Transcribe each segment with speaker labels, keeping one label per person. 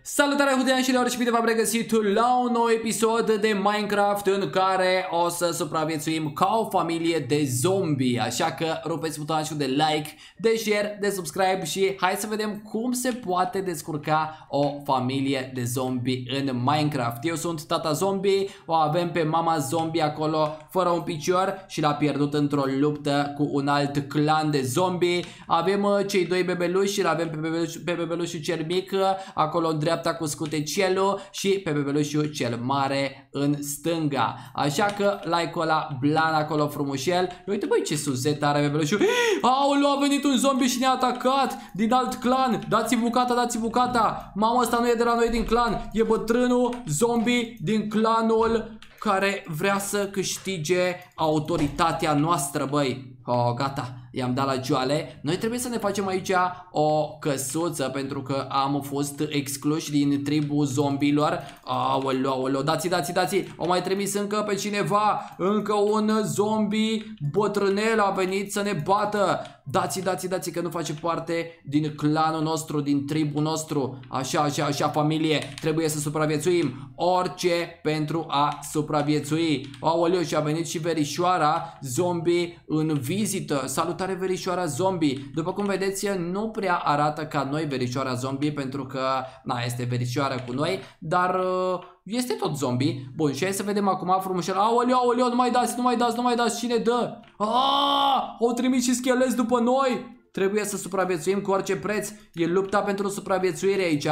Speaker 1: Salutare hudeanșilor și bine v-am regăsit la un nou episod de Minecraft în care o să supraviețuim ca o familie de zombie. Așa că rupeți butonul de like, de share, de subscribe și hai să vedem cum se poate descurca o familie de zombie în Minecraft. Eu sunt tata zombie, o avem pe mama zombie acolo fără un picior și l-a pierdut într-o luptă cu un alt clan de zombie. Avem cei doi bebeluși, l-avem pe bebelușul cel mic acolo în dreapta cu scutecelul și pe bebelușul cel mare în stânga. Așa că like-ul ăla blan acolo frumușel. Uite băi ce suzet are bebelușul. Aoleu, a venit un zombie și ne-a atacat din alt clan. Dați-i bucata, dați-i bucata. Mama, ăsta nu e de la noi din clan. E bătrânul zombie din clanul care vrea să câștige autoritatea noastră, băi. Oh, gata, i-am dat la joale. Noi trebuie să ne facem aici o căsuță pentru că am fost excluși din tribul zombilor. Aoleu, aoleu, dați-i. O mai trimis încă pe cineva. Încă un zombie bătrânel a venit să ne bată. Dați-i că nu face parte din clanul nostru, din tribul nostru. Așa, familie. Trebuie să supraviețuim. Orice pentru a supraviețui. Aoleu, și a venit și verișoara zombie în vizită. Salutare, verișoara zombie. După cum vedeți, nu prea arată ca noi verișoara zombie pentru că, este verișoară cu noi, dar este tot zombie. Bun, și hai să vedem acum frumușel. Aoleu, nu mai dați, cine dă? Au trimis și schelezi după noi. Trebuie să supraviețuim cu orice preț. E lupta pentru supraviețuire aici.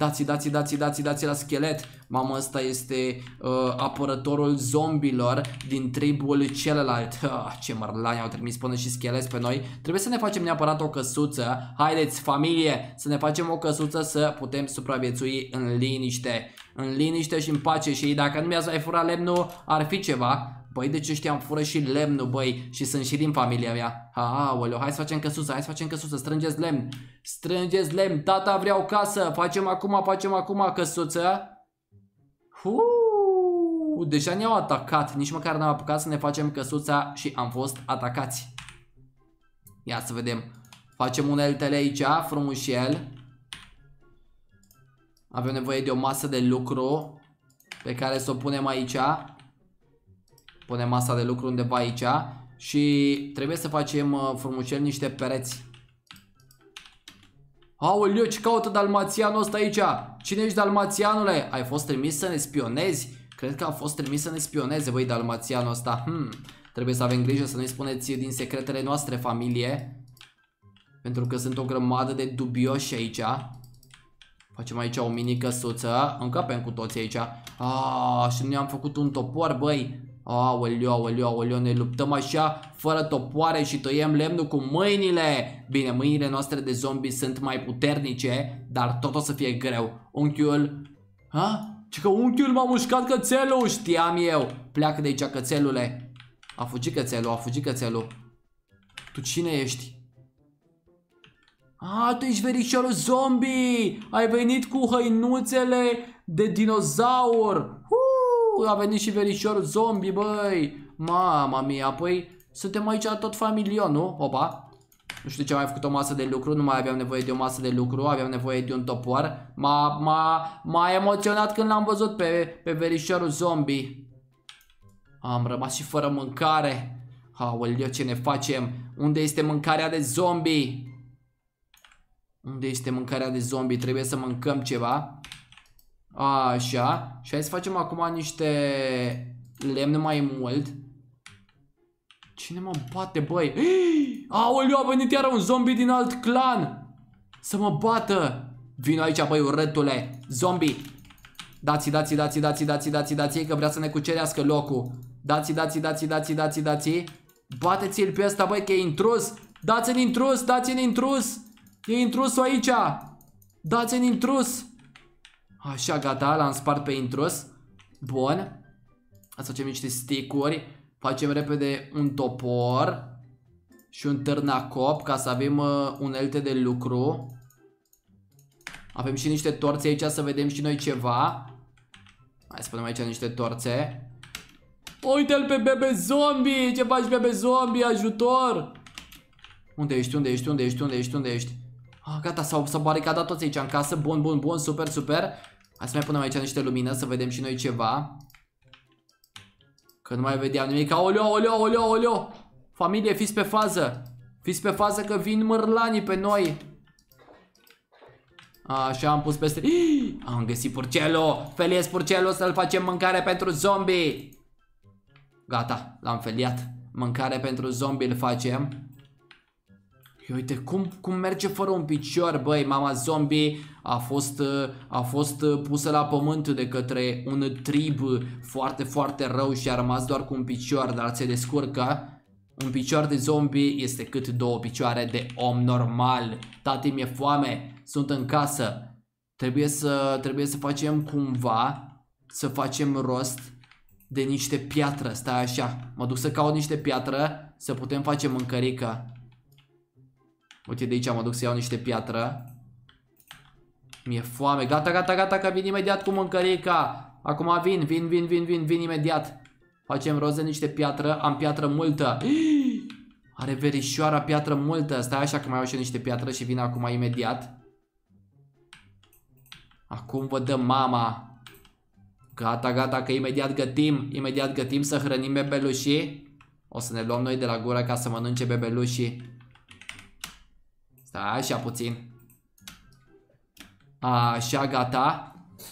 Speaker 1: Dați la schelet. Mamă, ăsta este apărătorul zombilor din tribul celălalt. Ce mărlani, au trimis până și schelezi pe noi. Trebuie să ne facem neapărat o căsuță. Haideți, familie, să ne facem o căsuță să putem supraviețui în liniște. În liniște și în pace. Și dacă nu mi-ați mai furat lemnul, ar fi ceva. Băi, deci ăștia îmi fură și lemnul, băi, și sunt și din familia mea. Aoleu, hai să facem căsuță, strângeți lemn, tata vreau casă, facem acum căsuță. Deja ne-au atacat, nici măcar n-am apucat să ne facem căsuța și am fost atacați. Ia să vedem, facem uneltele aici, frumușel. Avem nevoie de o masă de lucru pe care să o punem aici. Punem masa de lucru undeva aici și trebuie să facem frumușel niște pereți. Aoleu, ce caută dalmațianul ăsta aici? Cine ești, dalmațianule? Ai fost trimis să ne spionezi? Cred că a fost trimis să ne spioneze, băi, dalmațianul ăsta. Trebuie să avem grijă să nu-i spuneți din secretele noastre, familie, pentru că sunt o grămadă de dubioși aici. Facem aici o mini căsuță. Încăpem cu toții aici. Și nu ne-am făcut un topor, băi. Aoleu, ne luptăm așa fără topoare și tăiem lemnul cu mâinile. Bine, mâinile noastre de zombie sunt mai puternice, dar tot o să fie greu. Unchiul... Ce că unchiul m-a mușcat cățelul, știam eu. Pleacă de aici, cățelule. A fugit cățelul. Tu cine ești? Tu ești verișorul zombie. Ai venit cu hăinuțele de dinozaur. A venit și verișorul zombie, băi. Mama mia, păi suntem aici tot familion, nu? Opa. Nu știu de ce am mai făcut o masă de lucru. Nu mai aveam nevoie de o masă de lucru. Aveam nevoie de un topor. M-a emoționat când l-am văzut pe verișorul zombie. Am rămas și fără mâncare. Aoleu, ce ne facem? Unde este mâncarea de zombie? Trebuie să mâncăm ceva. Așa. Și hai să facem acum niște lemn mai mult. Cine mă bate, băi? Aoleu, a venit iar un zombie din alt clan să mă bată. Vino aici, băi, urâtule zombie. Dați, că vrea să ne cucerească locul. Dați. Bateți-l pe ăsta, băi, că e intrus. Dați-n intrus. E intrusul aici. Dați-n intrus. Așa, gata, l-am spart pe intrus. Bun. Hai să facem niște stick-uri. Facem repede un topor și un târnacop ca să avem unelte de lucru. Avem și niște torțe aici să vedem și noi ceva. Hai să punem aici niște torțe. Uite-l pe bebe zombie. Ce faci, bebe zombie? Ajutor. Unde ești? Gata, s-au baricadat toți aici în casă. Bun, super. Hai să mai punem aici niște lumină, să vedem și noi ceva. Că nu mai vedeam nimic. Oleo. Familie, fiți pe fază. Fiți pe fază că vin mărlanii pe noi. Așa, am pus peste... Am găsit purcelul. Feliez purcelul să-l facem mâncare pentru zombie. Gata, l-am feliat. Mâncare pentru zombie îl facem. Uite cum merge fără un picior, băi. Mama zombie a fost pusă la pământ de către un trib foarte rău și a rămas doar cu un picior, dar se descurcă. Un picior de zombie este cât 2 picioare de om normal. Tati, mi-e foame, sunt în casă. Trebuie să facem cumva, să facem rost de niște piatră. Stai așa, mă duc să caut niște piatră să putem face mâncărică. Uite, de aici mă duc să iau niște piatră. Mi-e foame. Gata, că vin imediat cu mâncărica. Acum vin imediat. Facem rost de niște piatră. Am piatră multă. Are verișoara piatră multă. Stai așa că mai iau și niște piatră și vin acum imediat. Acum vă dă mama. Gata, că imediat gătim să hrănim bebelușii. O să ne luăm noi de la gură ca să mănânce bebelușii. Stai așa puțin. Așa, gata.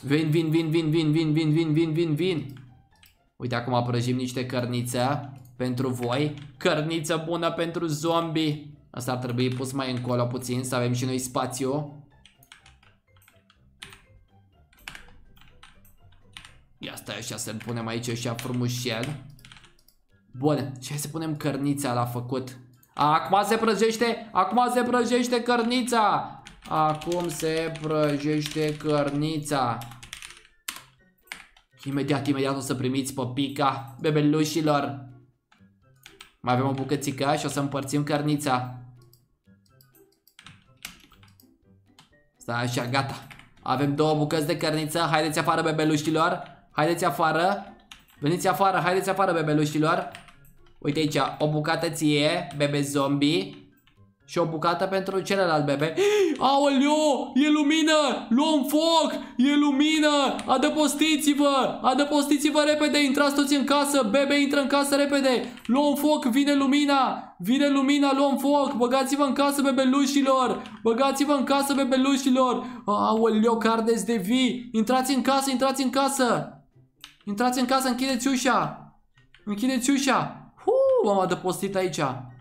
Speaker 1: Vin. Uite, acum prăjim niște cărniță pentru voi. Cărniță bună pentru zombie. Asta ar trebui pus mai încolo puțin, să avem și noi spațiu. Ia stai așa să-l punem aici așa frumușel. Bun, și hai să punem cărnița la făcut. Acum se prăjește cărnița. Imediat o să primiți păpica bebelușilor. Mai avem o bucățică și o să împărțim cărnița. Stai așa, gata. Avem 2 bucăți de cărniță. Haideți afară, bebelușilor. Haideți afară. Veniți afară, haideți afară, bebelușilor. Uite aici, o bucată ție, bebe zombie. Și o bucată pentru celălalt bebe. Aoleo, e lumină, luăm foc, e lumină, adăpostiți-vă repede, intrați toți în casă, bebe intră în casă repede, luăm foc, vine lumina, luăm foc, băgați-vă în casă, bebelușilor, aoleo, că ardeți de vii, intrați în casă, închideți ușa, m-am adăpostit aici.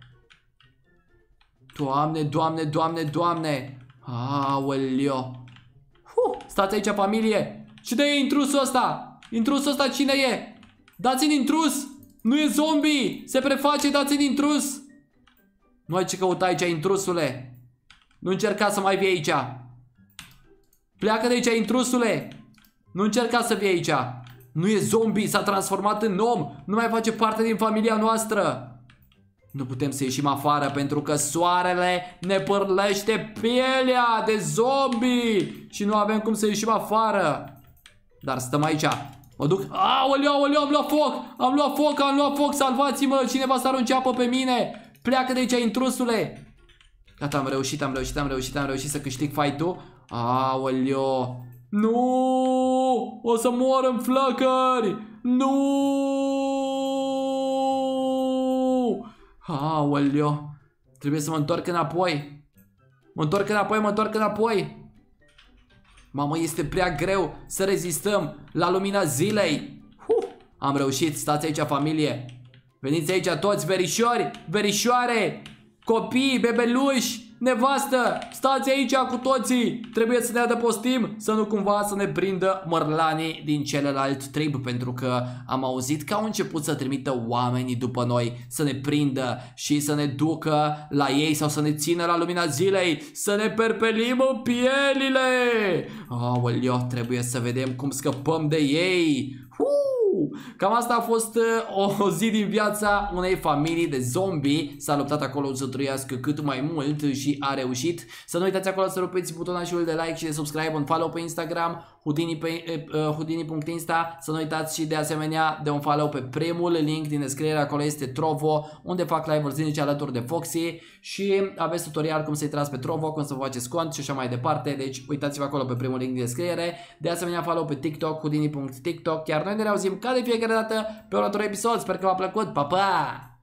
Speaker 1: Doamne. Aoleo. Stați aici, familie. Cine e intrusul ăsta? Intrusul ăsta cine e? Dați-n intrus. Nu e zombie. Se preface, dați-n intrus. Nu ai ce căuta aici, intrusule. Nu încerca să mai vii aici. Pleacă de aici, intrusule. Nu încerca să vii aici. Nu e zombie, s-a transformat în om. Nu mai face parte din familia noastră. Nu putem să ieșim afară pentru că soarele ne pârlește pielea de zombie și nu avem cum să ieșim afară. Dar stăm aici. Mă duc. Aoleu, am luat foc, salvați-mă, cineva s-a aruncat apă pe mine. Pleacă de aici, intrusule. Gata, am reușit să câștig fight-ul. Aoleu. Nu! O să mor în flăcări! Nu! Aoleo. Trebuie să mă întorc înapoi. Mă întorc înapoi. Mamă, este prea greu să rezistăm la lumina zilei. Am reușit, stați aici, familie. Veniți aici toți, verișoare, copii, bebeluși, nevastă. Stați aici cu toții. Trebuie să ne adăpostim, să nu cumva să ne prindă mărlanii din celălalt trib. Pentru că am auzit că au început să trimită oamenii după noi, să ne prindă și să ne ducă la ei sau să ne țină la lumina zilei, să ne perpelim pielile. Aoleu, trebuie să vedem cum scăpăm de ei. Cam asta a fost o zi din viața unei familii de zombie. S-a luptat acolo să trăiască cât mai mult și a reușit. Să nu uitați acolo să rupeți butonul de like și de subscribe, un follow pe Instagram. Houdini.insta. Să nu uitați și de asemenea de un follow pe primul link din descriere, acolo este Trovo, unde fac live-uri zilnice alături de Foxy și aveți tutorial cum să intrați pe Trovo, cum să vă faceți cont și așa mai departe, deci uitați-vă acolo pe primul link din descriere. De asemenea follow pe TikTok, Houdini.tiktok, iar noi ne reauzim ca de fiecare dată pe următorul episod. Sper că v-a plăcut, pa, pa!